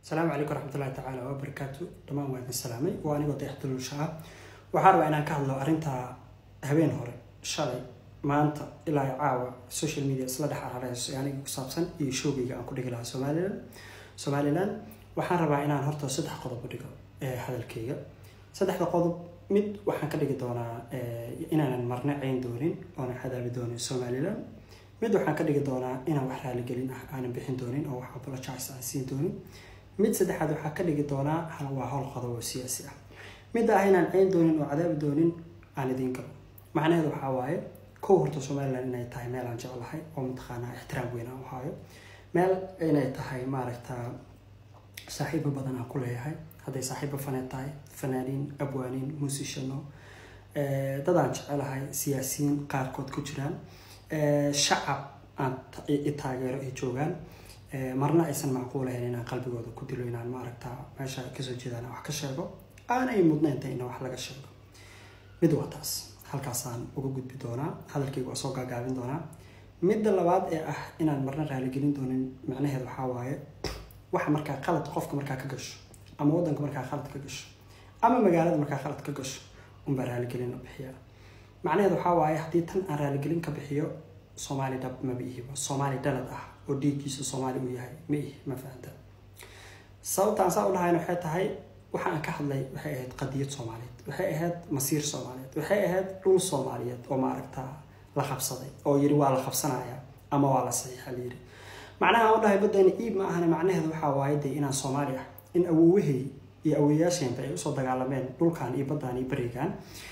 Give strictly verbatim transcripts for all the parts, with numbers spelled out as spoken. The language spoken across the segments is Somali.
السلام عليكم ورحمة الله تعالى وبركاته. تمام وين السلامي وأنا قد يحتل الشعب وحارب أنا كهلا أرنتها هبين هوري شالي ما أنت إلى عاوة السوشيال ميديا سلا دحر على يعني صابسن يشوفي عن كل جلها سوماليلاند سوماليلاند وحارب أنا هرت صدح قضب بديكو هذا الكيجا صدح قضب مد وحن كده جدونا إننا مرنا عين دورين وأنا هذا بدون سوماليلاند مد وحن كده جدونا إنا وحنا لجلين أنا بحين دورين أو حبلا شخص عسين دورين mid saddexaad waxa ka dhigi doona hal waa hol qodob siyaasi ah mid ah inaan ceen doonin oo cadaab doonin aan idin galo macnaheedu waxa waaye koow horta Soomaaliland inay tahay meel aan jeclahay oo mutaqaana ixtiraam weyn aan u hayo meel inay tahay maaragta saaxiibo badan aan ku leeyahay haday saaxiibo fanaan tahay fanaaniin abwaaniin muusishano ee dad aan jeclahay siyaasiyiin qaar kood ku jiraan ee shacab aan taageero ay joogaan marna aysan macquul ahayn inaan qalbigooda ku dilo inaan ma aragta meesha ka soo jeedana wax ka sheego aan ay mudnaynta in wax laga sheego mid wataas halkaas aan uga gudbi doonaa hadalkaygu waa soo gaagaabin doonaa midda labaad ee ah inaan marna raali gelin doonin macnaheedu waxa waaye waxa marka qalad qofka marka ka gasho ama wadanka marka qalad ka gasho ama magaalada marka qalad ka gasho un baa raali gelin bixiya macnaheedu waxa waaye hadii tan aan raali gelin ka bixiyo Soomaali dab ma bihiba Soomaali dalad ah oo diikiisa Soomaali u yahay ma ma faanta sababtaan saa u lahayn waxay tahay waxa aan ka hadlay waxay ahayd qadiyad Soomaaliyeed waxay ahayd masiir Soomaaliyeed waxay ahayd dhul Soomaaliyeed oo ma aragta la qabsaday oo yiri waa la qabsanaya ama waa la saxiixay yiri macnaha oo dhahay badani iib ma ahana macnaheedu waxa waaye inaan Soomaali ah in awoowahay iyo awooyaasheen ay u soo dagaalameen dhulkan iyo badani barigaan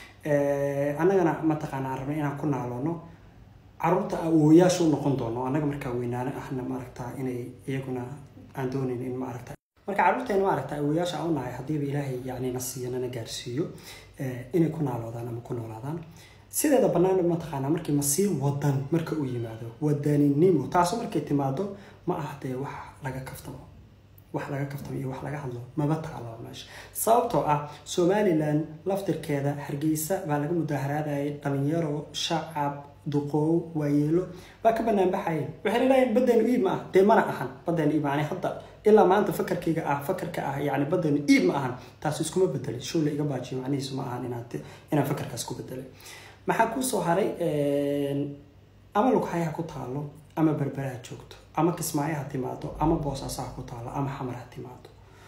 ee anagana ma taqaanaa rabay inaan ku naaloono carruurta awooyaashu noqon doono anaga marka weynaana ahna ma aragtaa inay iyaguna aan doonin in ma aragtaa marka carruurteena ma aragtaa awooyaasha aan nahay hadii ilaahay yaani nasiiyana gaarsiiyo ee inay ku naaloodaan ama ku noolaadaan sideeda banaan ma taqaana markii masiir wadan marka uu yimaado wadaninimo taas markay timaado ma ahdee wax laga kaftamo wax laga kaftamo iyo wax laga hadlo ma bataalo meesha sababtoo ah Somaliland laftirkeeda Hargeysa baa laga mudaaharaadayay dhalinyaro shacab duqow waayelo waa ka banaan baxay waxay leeyahay badan iib ma ah mana ahan badan iib aan hadda ilaa maanta fakarkayga ah fakarka ah yaani badan iib ma ahan taas iskuma bedelay shule iga baajiyo macnihiisu ma ahan inaan inaan fakarkaas ku bedelay maxaa ku soo haray ee ama lugxaya ku taalo ama berberaha joogto ama kismaayaha timaado ama boosaasaha ku taalo ama xamaraha timaado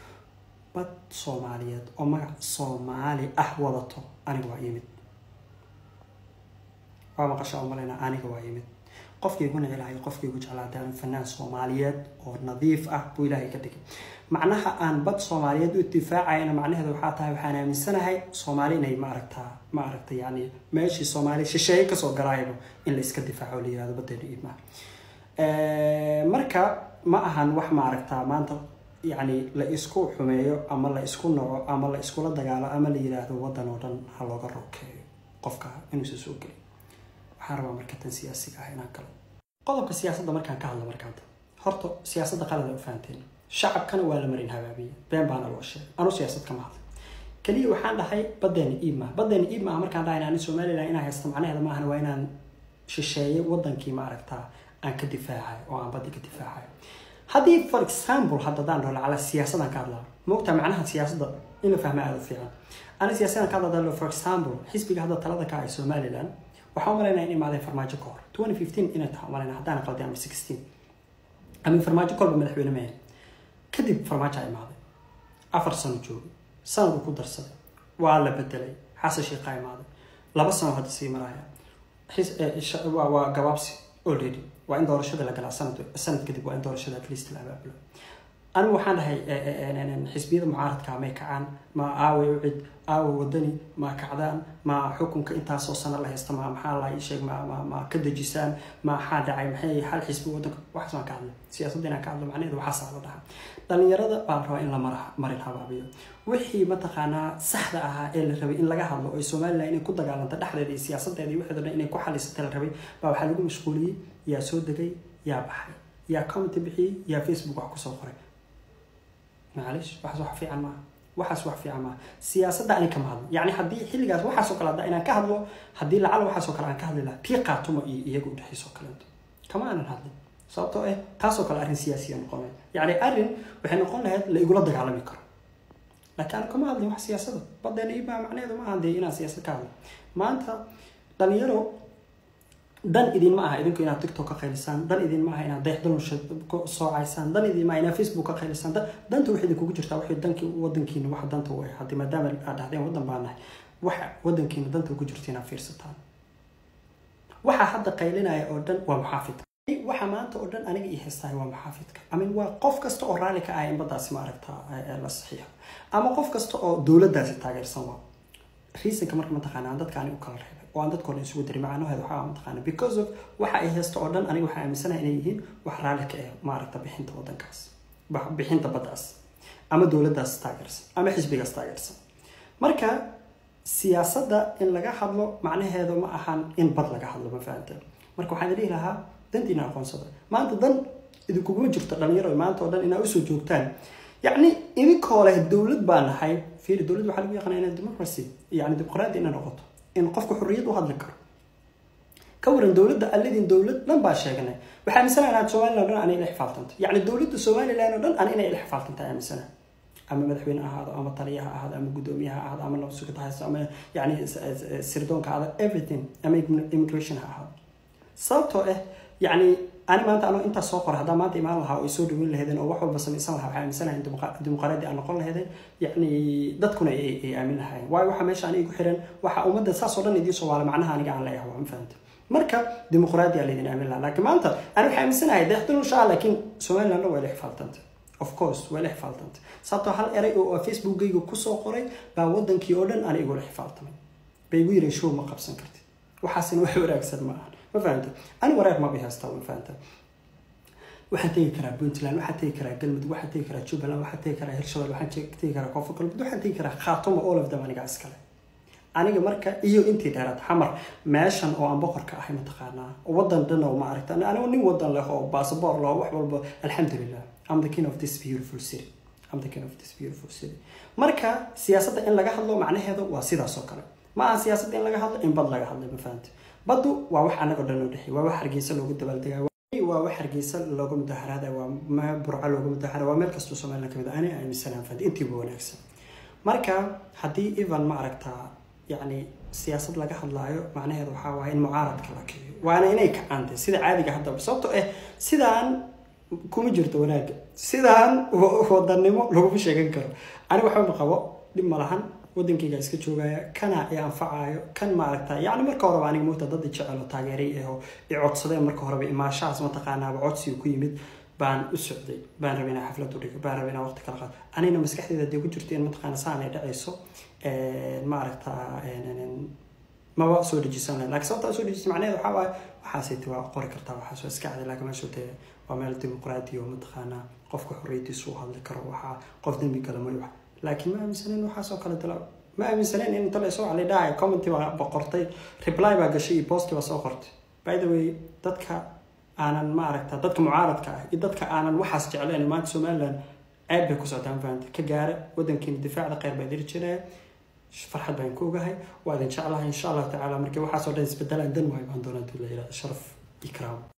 bad Soomaaliyeed oo magac Soomaali ah wadato aniga waa yimid waa qasha umalena aniga waa yimid qofkii guna ilaahay qofkii ugu jeclaadaan fanaan Soomaaliyeed oo nadiif ah buu ilaahay ka dhigay macnaha aan bad Soomaaliyeed u difaacayna macnaheedu waxa tahay waxaan aaminsanahay Soomaali inay ma aragtaa ma aragtaa yaani meeshii Soomaali shisheeye ka soo garaaybo in la iska difaaco la yiraahdo badeena iibma ee marka ma ahan wax ma aragtaa maanta yaani la isku xumeeyo ama la isku nooco ama la isku la dagaalo ama la yiraahdo wadan oo dhan ha looga rokeeyo qofka inuu soo geliyo حرب مركز سياسي هنا كله قضب السياسة مركان كهلا مركان هرتو سياسة قلة وفانتين شعب كانوا ولا مرين هبابية بين بان الوشة أنا سياسة كم هذا كلي وحنا هاي بدني إيما بدني إيما مركان داينا أنا سومالي لأنها يستمعنا هذا ما هو وين شيء وضن كي ما عرفتها عن كدفاعي أو عن بدي كدفاعي هذه for example هذا دان على السياسة كهلا مجتمعناها سياسة إنه فهم هذا فيها أنا سياسة كهلا دان for example حسب هذا ثلاثة كاي سومالي لأن وحاولنا إني معي فرماجة كور twenty fifteen إنه تحاولنا هدانا قلت عام sixteen أمي فرماجة كور بمدحونا مين كذب فرماجة عام هذا أفر سنة جوي سنة وكدر سنة وعلى بدلي حاسة شيء قايم هذا لا بس أنا هذا السي مرايا حس وجوابسي already وعند دور الشدة لقى سنة السنة كذب وعند دور الشدة ليست الأباب أنا وحنا هاي حسبي المعارض كعميك عن ما آوي وعد آوي ودني ما كعدان ما حكم كإنت أساسا الله يستمع محل أي شيء ما ما ما كده جسام ما حد عيم حي حال حسبي ودك واحد ما كعدل سياسة دينا كعدل معني ذو حصل على ده لأن يرد بعرفه إن لما مرين هبابيه وحي متقنا سحر أها إلا ربي إن لقاها الله يسمى لأن كده قال أنت دحر دي سياسة دي واحد إن كحل ستة ربي بحلقه مشغولي يا سود دقي يا بحي يا كومنت بحي يا فيسبوك وعكسه خرج معلش واحد واحد في عما واحد واحد في عما سياسة ده أنا كم هذا يعني حدي حل جاز واحد سكر ده أنا كهذا حدي لعل واحد سكر أنا كهذا لا بيقع توم يجود حي سكر كمان هذا sababtoo ah taasoo kale arrin siyaasiya noqonay yani arrin waxay noqon lahayd la igula dagaalami karo laakiin aan kama hadlin wax siyaasada badeena iibaa macnaheedu ma ahan dee inaan siyaasad ka hadlo maanta dhalinyaro dan idin ma aha idinku inaad tiktok ka qaylisaan dan idin ma aha inaad dayaxdalun soocaysaan dan idin ma aha inaad facebook ka qaylisaan danta waxay idinkugu jirtaa waxay dankii wadankiina waxa danta u ah haddii maadaama aad dhahdeen wadan baan nahay waxa wadankiina danta ugu jirta inaad fiirsataan waxa hadda qaylinaya oo dhan waa muxaafidka waxa maanta oo dhan aniga ii heestahay waa muxaafidka amin waa qof kasta oo raali ka ah in badaasi ma aragtaa la saxiixo ama qof kasta oo dowladdaasi taageersan waa riisanka marka mataqaanaa dadka ani u kala reebay oo aan dadka hore isugu diray macnaheedu waxaa mataqaanaa because of waxa ay heesto oo dhan aniga waxaa aaminsanahay inay yihiin wax raali ka ah ma aragta bixinta wadankaas bixinta baddaas ama dowladdaas taageersan ama xisbigaas taageersan marka siyaasadda in laga hadlo macnaheedu ma ahan in bad laga hadlo ma fahanteen marka waxaan dhihi lahaa dantiina aqoonsada maanta dan idinkuguma jirto dhalinyaro maanta oo dhan inaa usoo joogtaan yacni idinkoo leh dowlad baa nahay fiiri dowlad waxaa lagu yaqaanaa inay democracy yacni dimuqraadi inay noqoto in qofku xorriyad u hadli karo ka waran dowladda alladin dowlad dhan baa sheeganay waxaa aaminsanaa inaad somaliland dhan ana ila xifaaltanto yacni dowladda somaliland oo dhan ana inay ila xifaaltanta aaminsanaa ama madaxweyne ahaado ama taliyaha ahaado ama gudoomiyaha ahaado ama nabad sugid haysto ama yacni sirdoonka ahaado everything ama immigration ha ahaado sababtoo ah يعني أنا ما أنت أنا أنت ساقر هذا ما أنت ما لها يسود من لهذين أو واحد بس مثلا لها مثلا ديمقراطية أنا قل لهذين يعني ده تكون أي أي أمين هاي واي واحد ماشي أنا يقول حرن واحد ومدة ساعة صورة ندي سوالة معناها أنا قاعد عليها هو فهمت مركب ديمقراطية اللي دين أمين لها لكن ما أنت أنا بحب مثلا هاي ده يحتلون شاء لكن سؤال لنا ولا حفلتنت of course ولا حفلتنت صارت هل أري أو فيسبوك يجو كسو قري بعودن كيودن أنا يقول حفلتني بيقول يشوف ما قبسن كرت وحاسين وحور أكثر معه ما فهمت أنا وراك ما بيها استوى فهمت واحد تيكرا بنتلان واحد تيكرا قلمد واحد تيكرا جبلان واحد تيكرا هيرشوال واحد تيكرا كوفو قلمد واحد تيكرا خاطمة أول of them أنا قاعد أسكله أنا مركا إيو أنتي دارت حمر ماشان أو أم بقر كأحي متقارنا ووضن دنا وما عرفت أنا أنا وني وضن له باسبور له وحول الحمد لله I'm the king of this beautiful city I'm the king of this beautiful city مركا سياسة إن لقى حلو معناه هذا وسيدا سكر ما سياسة إن لقى حلو إن بد لقى حلو ما فهمت بدو وواح أنا قدرنا ندحي وواح رجيسة لو قد بلدها وواح رجيسة لو قم دهر هذا وما برع لو قم دهر وما كستو سمعنا كذا أنا أي مثلا فدي أنتي بونكس مركا حدي إيفان ما عرفتها يعني سياسة لقى حد لايو معناه هذا وحاوى إن معارض كلاكي وأنا هناك عندي سيد عادي قاعد بصوته إيه سيدان كم جرت وناك سيدان وضنمو لو في شيء كنكر أنا بحاول نقوى لما لهن ودنكيga iska joogaya kana ay anfacayo kan ma aragtaa yaani marka hore aniga moota dad jecel oo taageeray ee i codsadeen marka hore imaashaas ma taqaanaa codsi ku yimid baan u socday baan rabay inaan xaflad u dhigo baan rabay inaan waqti kala qaato anina maskaxdayda dib u jirtay ma taqaanaa saan ay dhacayso ee ma aragtaa ma waa soo dejisanay laakiin sababta soo dejisay macnaheedu waxa waa waxaasaytii waa qori kartaa waxaas oo iska cad laakiin ma soo tee waa meel dimuqraadi oo ma taqaanaa qofka xorriyadiisu u hadli karo waxa qof dambi kale ma yahay لكن ما أمسنين وحاسو كلا دلا ما أمسنين إن طلع سو على داعي كومنتي بقرتي ريبلاي بقى شيء بوستي بس أخرت باي ذا واي دتك أنا ما عرفت دتك معارض كه دتك أنا وحاس جعلان ما تسمعلن عيب كوساتان فانت كجارة ودن كين دفاع غير بدير كذا فرحة بينكوجا هاي وإن شاء الله إن شاء الله تعالى مركب وحاسو ده يسبدل عندنا ما يبان دونا دولا شرف إكرام